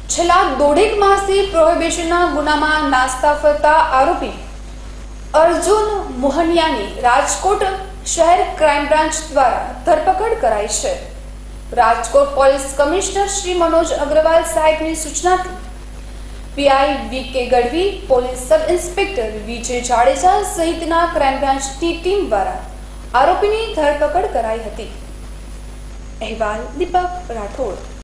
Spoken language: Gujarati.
છેલ્લા દોઢેક માસથી પ્રોહિબિશનના ગુનામાં નાસ્તા ફરતા આરોપી અર્જુન મોહનિયાની રાજકોટ શહેર ક્રાઇમ બ્રાન્ચ દ્વારા ધરપકડ કરાઈ છે। રાજકોટ પોલીસ કમિશનર શ્રી મનોજ અગ્રવાલ સાહેબની સૂચનાથી PI V K. Gadhvi, police sub inspector Vijay Jadeja સહિતના ક્રાઇમ બ્રાન્ચની ટીમ દ્વારા આરોપીની ધરપકડ કરાઈ હતી। અહેવાલ દીપક રાઠોડ।